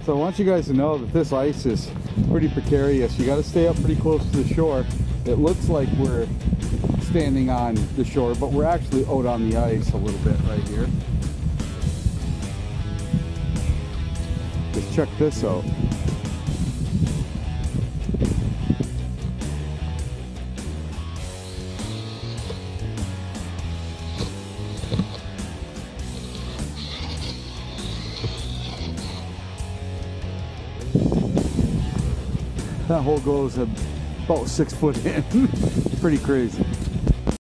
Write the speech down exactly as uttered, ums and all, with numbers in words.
So I want you guys to know that this ice is pretty precarious. You got to stay up pretty close to the shore. It looks like we're standing on the shore, but we're actually out on the ice a little bit right here. Just check this out. That hole goes about six foot in. Pretty crazy.